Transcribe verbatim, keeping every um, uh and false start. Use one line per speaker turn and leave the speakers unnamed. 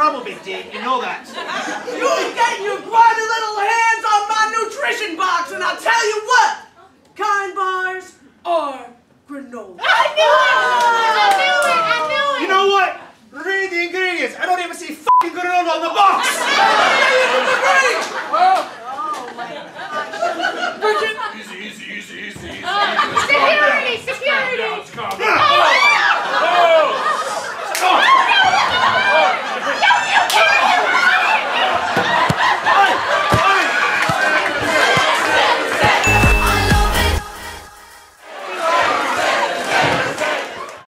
trouble, Big D. You know that.
You're getting your grimy little hands on my nutrition box, and I'll tell you what, kind bars are granola.
I knew it!